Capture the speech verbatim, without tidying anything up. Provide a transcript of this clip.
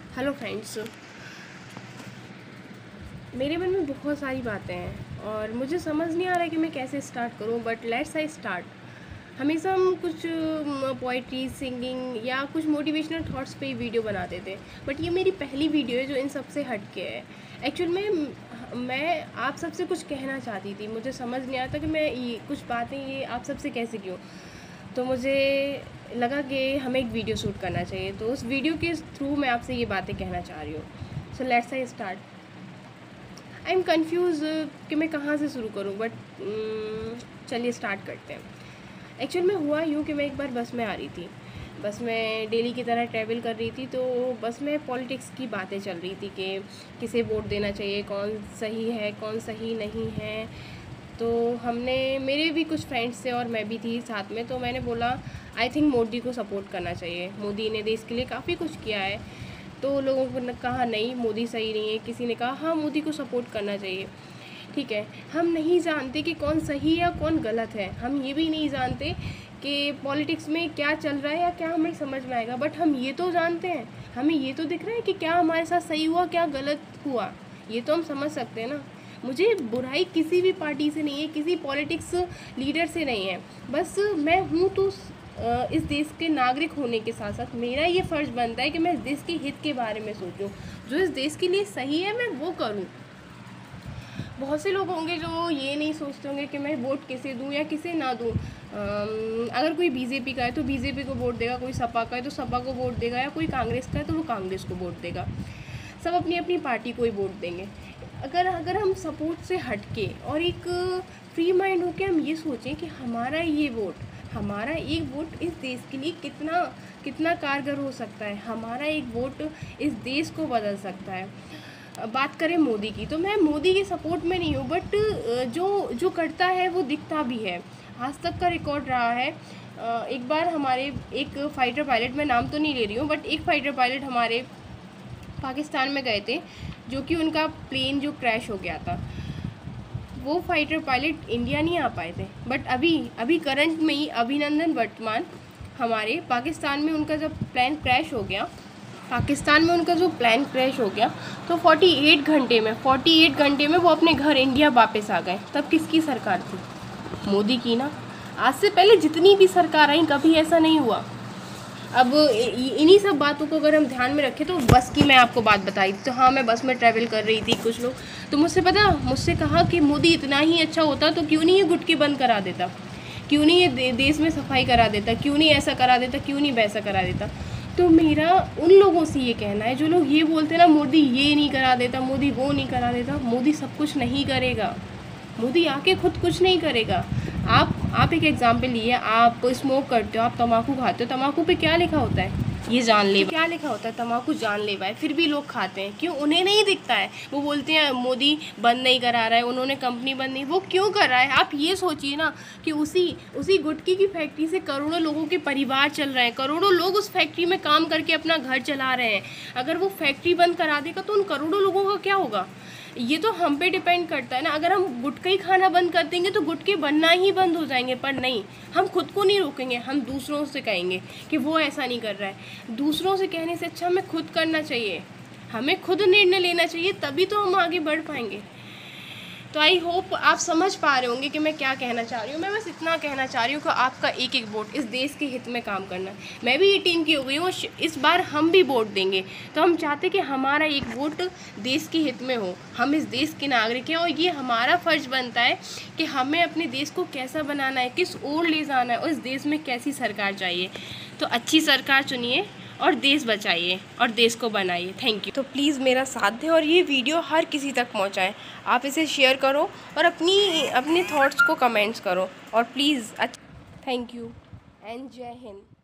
Hello friends, मेरे मन में बहुत सारी बातें हैं और मुझे समझ नहीं आ रहा है कि मैं कैसे स्टार्ट करूं। But let's I start. हमेशा हम कुछ पोइट्री, सिंगिंग या कुछ मोटिवेशनल थॉट्स पे वीडियो बनाते थे, बट ये मेरी पहली वीडियो है जो इन सब से हट के है। एक्चुअल में मैं आप सबसे कुछ कहना चाहती थी, मुझे समझ नहीं आता कि मैं ये कुछ बातें ये आप सबसे कैसे क्यों। तो मुझे लगा कि हमें एक वीडियो शूट करना चाहिए, तो उस वीडियो के थ्रू मैं आपसे ये बातें कहना चाह रही हूँ। So let's I start. I am confuse कि मैं कहाँ से शुरू करूँ, बट चलिए स्टार्ट करते हैं। एक्चुअल में हुआ यूँ कि मैं एक बार बस में आ रही थी, बस में डेली की तरह ट्रैवल कर रही थी, तो बस में पॉलिटिक्स की बातें चल रही थी कि किसे वोट देना चाहिए, कौन सही है कौन सही नहीं है। तो हमने, मेरे भी कुछ फ्रेंड्स थे और मैं भी थी साथ में, तो मैंने बोला आई थिंक मोदी को सपोर्ट करना चाहिए, मोदी ने देश के लिए काफ़ी कुछ किया है। तो लोगों ने कहा नहीं मोदी सही नहीं है, किसी ने कहा हाँ मोदी को सपोर्ट करना चाहिए। ठीक है, हम नहीं जानते कि कौन सही है कौन गलत है, हम ये भी नहीं जानते कि पॉलिटिक्स में क्या चल रहा है या क्या हमें समझ में आएगा, बट हम ये तो जानते हैं, हमें ये तो दिख रहा है कि क्या हमारे साथ सही हुआ क्या गलत हुआ, ये तो हम समझ सकते हैं ना। मुझे बुराई किसी भी पार्टी से नहीं है, किसी पॉलिटिक्स लीडर से नहीं है, बस मैं हूँ तो इस देश के नागरिक होने के साथ साथ मेरा ये फ़र्ज़ बनता है कि मैं इस देश के हित के बारे में सोचूं, जो इस देश के लिए सही है मैं वो करूं। बहुत से लोग होंगे जो ये नहीं सोचते होंगे कि मैं वोट किसे दूं या किसे ना दूं। अगर कोई बीजेपी का है तो बीजेपी को वोट देगा, कोई सपा का है तो सपा को वोट देगा, या कोई कांग्रेस का है तो वो कांग्रेस को वोट देगा। सब अपनी अपनी पार्टी को ही वोट देंगे। अगर अगर हम सपोर्ट से हट के और एक फ्री माइंड होकर हम ये सोचें कि हमारा ये वोट, हमारा एक वोट इस देश के लिए कितना कितना कारगर हो सकता है, हमारा एक वोट इस देश को बदल सकता है। बात करें मोदी की, तो मैं मोदी के सपोर्ट में नहीं हूँ, बट जो जो करता है वो दिखता भी है। आज तक का रिकॉर्ड रहा है। एक बार हमारे एक फ़ाइटर पायलट, मैं नाम तो नहीं ले रही हूँ, बट एक फ़ाइटर पायलट हमारे पाकिस्तान में गए थे, जो कि उनका प्लेन जो क्रैश हो गया था, वो फाइटर पायलट इंडिया नहीं आ पाए थे। बट अभी अभी करंट में ही अभिनंदन वर्तमान हमारे पाकिस्तान में, उनका जब प्लेन क्रैश हो गया, पाकिस्तान में उनका जो प्लेन क्रैश हो गया, तो अड़तालीस घंटे में अड़तालीस घंटे में वो अपने घर इंडिया वापस आ गए। तब किसकी सरकार थी? मोदी की ना। आज से पहले जितनी भी सरकार आई कभी ऐसा नहीं हुआ। अब इन्हीं सब बातों को अगर हम ध्यान में रखें, तो बस की मैं आपको बात बताई थी, तो हाँ मैं बस में ट्रैवल कर रही थी, कुछ लोग तो मुझसे पता मुझसे कहा कि मोदी इतना ही अच्छा होता तो क्यों नहीं ये गुटके बंद करा देता, क्यों नहीं ये दे, देश में सफाई करा देता, क्यों नहीं ऐसा करा देता, क्यों नहीं वैसा करा देता। तो मेरा उन लोगों से ये कहना है जो लोग ये बोलते हैं ना मोदी ये नहीं करा देता, मोदी वो नहीं करा देता, मोदी सब कुछ नहीं करेगा, मोदी आके खुद कुछ नहीं करेगा। आप आप एक एग्जाम्पल लिए, आप स्मोक करते हो, आप तम्बाकू खाते हो, तम्बाकू पे क्या लिखा होता है? ये जानलेवा। क्या लिखा होता है? तम्बाकू जानलेवा है, फिर भी लोग खाते हैं। क्यों? उन्हें नहीं दिखता है। वो बोलते हैं मोदी बंद नहीं करा रहा है, उन्होंने कंपनी बंद नहीं, वो क्यों कर रहा है? आप ये सोचिए ना कि उसी उसी गुटखे की फैक्ट्री से करोड़ों लोगों के परिवार चल रहे हैं, करोड़ों लोग उस फैक्ट्री में काम करके अपना घर चला रहे हैं। अगर वो फैक्ट्री बंद करा देगा तो उन करोड़ों लोगों का क्या होगा? ये तो हम पे डिपेंड करता है ना। अगर हम गुटखा ही खाना बंद कर देंगे तो गुटखे बनना ही बंद हो जाएंगे, पर नहीं, हम खुद को नहीं रोकेंगे, हम दूसरों से कहेंगे कि वो ऐसा नहीं कर रहा है। दूसरों से कहने से अच्छा हमें खुद करना चाहिए, हमें खुद निर्णय लेना चाहिए, तभी तो हम आगे बढ़ पाएंगे। तो आई होप आप समझ पा रहे होंगे कि मैं क्या कहना चाह रही हूँ। मैं बस इतना कहना चाह रही हूँ कि आपका एक एक वोट इस देश के हित में काम करना है। मैं भी ये टीम की हो गई हूँ, इस बार हम भी वोट देंगे, तो हम चाहते कि हमारा एक वोट देश के हित में हो। हम इस देश के नागरिक हैं और ये हमारा फ़र्ज़ बनता है कि हमें अपने देश को कैसा बनाना है, किस ओर ले जाना है, और इस देश में कैसी सरकार चाहिए। तो अच्छी सरकार चुनिए और देश बचाइए और देश को बनाइए। Thank you. तो प्लीज़ मेरा साथ दें और ये वीडियो हर किसी तक पहुंचाएं। आप इसे शेयर करो और अपनी अपने थॉट्स को कमेंट्स करो, और प्लीज़। थैंक यू एंड जय हिंद।